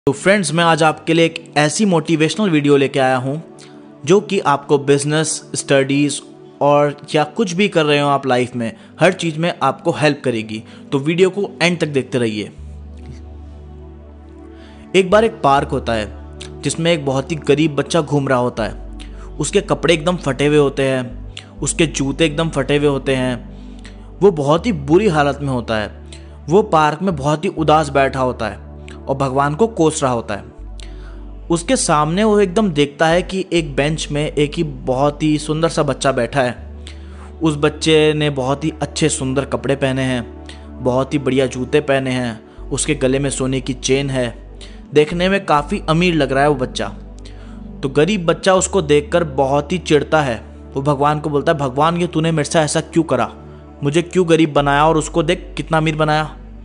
तो फ्रेंड्स, मैं आज आपके लिए एक ऐसी मोटिवेशनल वीडियो लेके आया हूँ जो कि आपको बिजनेस, स्टडीज़ और या कुछ भी कर रहे हो आप लाइफ में, हर चीज़ में आपको हेल्प करेगी। तो वीडियो को एंड तक देखते रहिए। एक बार एक पार्क होता है जिसमें एक बहुत ही गरीब बच्चा घूम रहा होता है। उसके कपड़े एकदम फटे हुए होते हैं, उसके जूते एकदम फटे हुए होते हैं। वो बहुत ही बुरी हालत में होता है। वो पार्क में बहुत ही उदास बैठा होता है और भगवान को कोस रहा होता है। उसके सामने वो एकदम देखता है कि एक बेंच में एक ही बहुत ही सुंदर सा बच्चा बैठा है। उस बच्चे ने बहुत ही अच्छे सुंदर कपड़े पहने हैं, बहुत ही बढ़िया जूते पहने हैं, उसके गले में सोने की चेन है, देखने में काफ़ी अमीर लग रहा है वो बच्चा। तो गरीब बच्चा उसको देखकर बहुत ही चिढ़ता है। वो भगवान को बोलता है, भगवान ये तूने मेरे से ऐसा क्यों करा, मुझे क्यों गरीब बनाया और उसको देख कितना अमीर बनाया।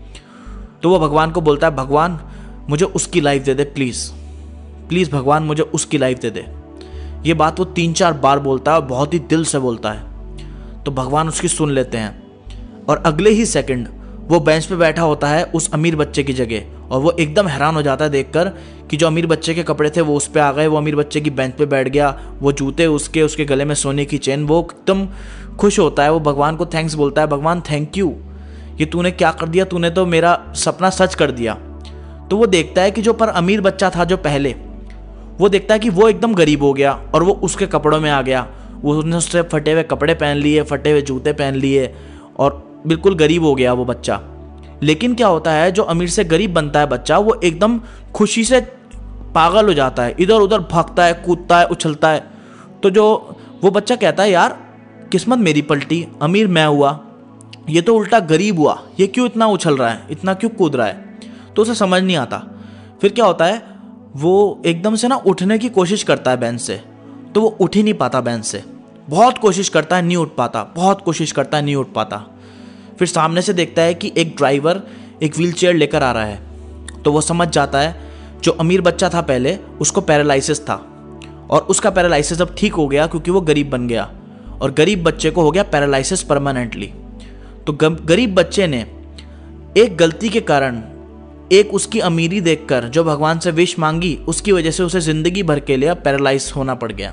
तो वो भगवान को बोलता है, भगवान मुझे उसकी लाइफ दे दे, प्लीज़ प्लीज़ भगवान मुझे उसकी लाइफ दे दे। ये बात वो 3-4 बार बोलता है और बहुत ही दिल से बोलता है। तो भगवान उसकी सुन लेते हैं और अगले ही सेकंड वो बेंच पे बैठा होता है उस अमीर बच्चे की जगह, और वो एकदम हैरान हो जाता है देखकर कि जो अमीर बच्चे के कपड़े थे वो उस पर आ गए, वो अमीर बच्चे की बेंच पे बैठ गया, वो जूते उसके गले में सोने की चेन। वो एकदम खुश होता है, वो भगवान को थैंक्स बोलता है, भगवान थैंक यू, ये तूने क्या कर दिया, तूने तो मेरा सपना सच कर दिया। तो वो देखता है कि जो पर अमीर बच्चा था जो पहले, वो देखता है कि वो एकदम गरीब हो गया और वो उसके कपड़ों में आ गया। उसने उससे फटे हुए कपड़े पहन लिए, फटे हुए जूते पहन लिए और बिल्कुल गरीब हो गया वो बच्चा। लेकिन क्या होता है, जो अमीर से गरीब बनता है बच्चा, वो एकदम खुशी से पागल हो जाता है, इधर उधर भागता है, कूदता है, उछलता है। तो जो वो बच्चा कहता है, यार किस्मत मेरी पलटी, अमीर मैं हुआ, ये तो उल्टा गरीब हुआ, ये क्यों इतना उछल रहा है, इतना क्यों कूद रहा है। तो उसे समझ नहीं आता। फिर क्या होता है, वो एकदम से ना उठने की कोशिश करता है बेंच से, तो वो उठ ही नहीं पाता बेंच से। बहुत कोशिश करता है, नहीं उठ पाता, बहुत कोशिश करता है, नहीं उठ पाता। फिर सामने से देखता है कि एक ड्राइवर एक व्हीलचेयर लेकर आ रहा है। तो वो समझ जाता है जो अमीर बच्चा था पहले, उसको पैरालिसिस था और उसका पैरालिसिस अब ठीक हो गया क्योंकि वो गरीब बन गया, और गरीब बच्चे को हो गया पैरालिसिस परमानेंटली। तो गरीब बच्चे ने एक गलती के कारण, एक उसकी अमीरी देखकर जो भगवान से विश मांगी, उसकी वजह से उसे जिंदगी भर के लिए पैरालाइज होना पड़ गया।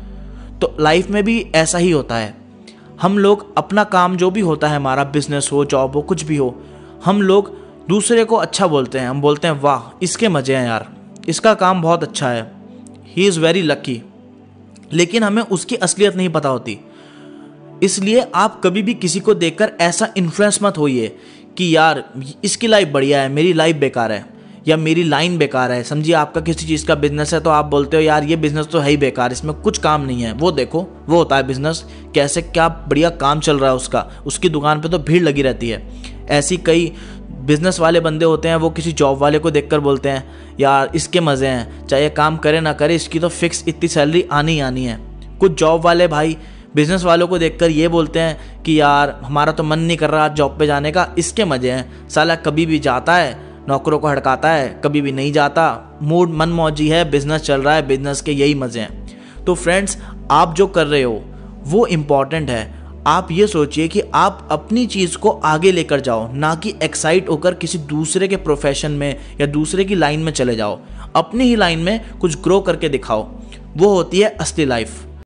तो लाइफ में भी ऐसा ही होता है। हम लोग अपना काम जो भी होता है, हमारा बिजनेस हो, जॉब हो, कुछ भी हो, हम लोग दूसरे को अच्छा बोलते हैं। हम बोलते हैं, वाह इसके मजे हैं यार, इसका काम बहुत अच्छा है, ही इज़ वेरी लकी। लेकिन हमें उसकी असलियत नहीं पता होती। इसलिए आप कभी भी किसी को देखकर ऐसा इन्फ्लुएंस मत होइए कि यार इसकी लाइफ बढ़िया है, मेरी लाइफ बेकार है, या मेरी लाइन बेकार है। समझिए आपका किसी चीज़ का बिजनेस है तो आप बोलते हो, यार ये बिजनेस तो है ही बेकार, इसमें कुछ काम नहीं है। वो देखो, वो होता है बिजनेस, कैसे क्या बढ़िया काम चल रहा है उसका, उसकी दुकान पे तो भीड़ लगी रहती है। ऐसी कई बिजनेस वाले बंदे होते हैं, वो किसी जॉब वाले को देखकर बोलते हैं, यार इसके मज़े हैं, चाहे काम करे ना करे, इसकी तो फिक्स इतनी सैलरी आनी ही आनी है। कुछ जॉब वाले भाई बिजनेस वालों को देखकर ये बोलते हैं कि यार हमारा तो मन नहीं कर रहा जॉब पे जाने का, इसके मज़े हैं, साला कभी भी जाता है, नौकरों को हड़काता है, कभी भी नहीं जाता, मूड मन मौजी है, बिजनेस चल रहा है, बिजनेस के यही मज़े हैं। तो फ्रेंड्स, आप जो कर रहे हो वो इम्पॉर्टेंट है। आप ये सोचिए कि आप अपनी चीज़ को आगे लेकर जाओ, ना कि एक्साइट होकर किसी दूसरे के प्रोफेशन में या दूसरे की लाइन में चले जाओ। अपनी ही लाइन में कुछ ग्रो करके दिखाओ, वो होती है असली लाइफ।